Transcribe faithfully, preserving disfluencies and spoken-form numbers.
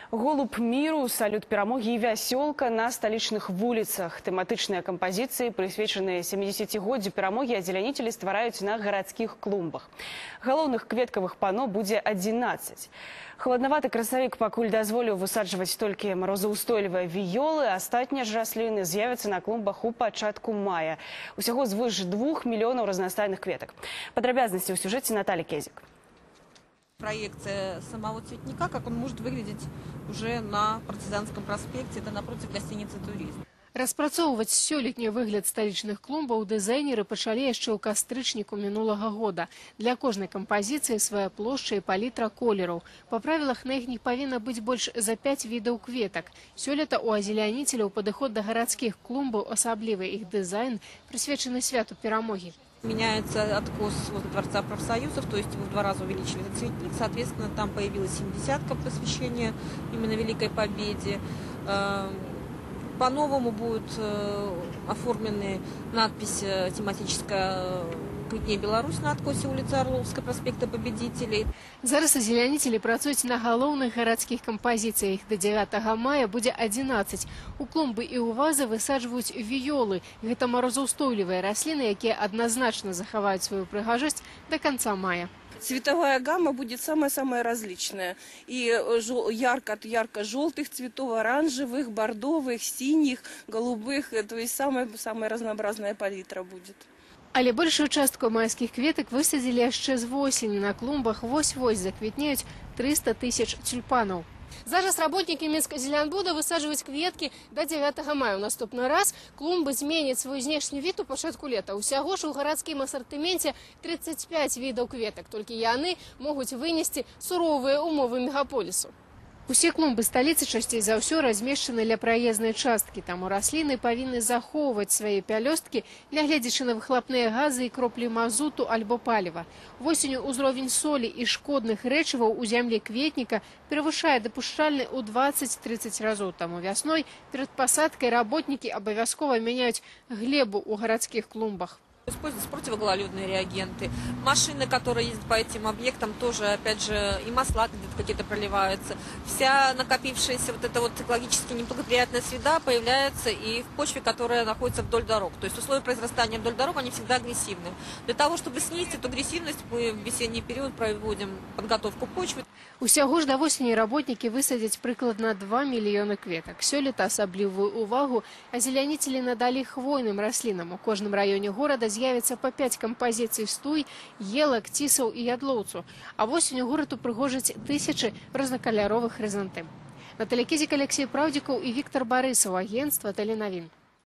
Голуб миру, салют перамоги и вясёлка на столичных вулицах. Тематичные композиции, присвеченные семидесятигоддзю перамоги, азелянители ствараюць на городских клумбах. Галоўных кветкавых пано будзе одиннадцать. Холодноваты красавік пакуль дазволіў высаджваць толькі марозаўстойлівыя віёлы, астатнія ж расліны з'явяцца на клумбах у пачатку мая. Усяго звыш двух миллионов разнастайных кветок. Падрабязнасці ў сюжэце Натальи Кезик. Проекция самого цветника, как он может выглядеть уже на Партизанском проспекте, это напротив гостиницы «Туризм». Распрацоўваць сёлетні выгляд сталічных клумбаў дызайнеры пачалі яшчэ ў кастрычніку мінулага года. Для кожнай кампазіцыі свая плошча і палітра колераў. Па правілах на іх не павінна быць больш за пяць відаў кветак. Сёлета у азеляніцеляў падыход да гарадскіх клумбаў, асаблівы іх дызайн, прысвечаны святу перамогі. Меняется откос возле Дворца профсоюзов, то есть в два раза увеличили этот цветник. Соответственно, там появилась семидесятка посвящения именно Великой Победе. По-новому будет оформлены надпись тематическая «К дне Беларусь» на откосе улицы Орловской, проспекта Победителей. Зараз азелянители працуюць на галоўных гарадскіх кампазіцыях. До дзевятага мая будзе одиннадцать. У клумбы і ў вазы высаджваюць віёлы. Гэта марозаўстойлівыя расліны, якія адназначна захаваюць сваю прыгажосць до конца мая. Цветовая гамма будет самая-самая различная. И ярко от ярко-желтых цветов, оранжевых, бордовых, синих, голубых. То есть самая-самая разнообразная палитра будет. Але большую частку майскіх кветак высадзілі яшчэ з восені. На клумбах вось-вось заквітнеюць триста тысяч тюльпанов. Зараз работники Минска-Зелянбуда высаживают кветки до девятага мая. У наступны раз клумбы зменят свой внешний вид у пачатку лета. Усяго ж у гарадскім ассортименте тридцать пять видов кветок. Только яны могут вынести суровые умовы мегаполису. Усе клумбы сталіцы часцей за ўсё размешчаны ля праезнай часткі. Таму расліны павінны захоўваць свае пялёсткі, нягледзячы на выхлапныя газы і кроплі мазуту альбо паліва. Восенню ўзровень солі і шкодных рэчываў у зямлі кветніка перавышае дапушчальны ў двадцать-тридцать разоў. Таму вясной перад пасадкай работнікі абавязкова мяняюць глебу ў гарадскіх клумбах. Используются противогололедные реагенты. Машины, которые ездят по этим объектам, тоже, опять же, и масла где-то какие-то проливаются. Вся накопившаяся вот эта вот экологически неблагоприятная среда появляется и в почве, которая находится вдоль дорог. То есть условия произрастания вдоль дорог, они всегда агрессивны. Для того, чтобы снизить эту агрессивность, мы в весенний период проводим подготовку почвы. Усяго ж да восені работнікі высадзяць прыкладна два мільёны кветак. Сёлета асаблівую увагу азелянителі надалі хвойным раслінам. У кожным раёне горада з'явіцца па пяць кампазіцый стуй, елак, цісаў і ядлоўцу. А восенню горад упрыгожаць тысячы рознакаляровых хрызантем. Наталья Кезик, Алексей Правдиков и Виктор Борисов, агентство «Теленовин».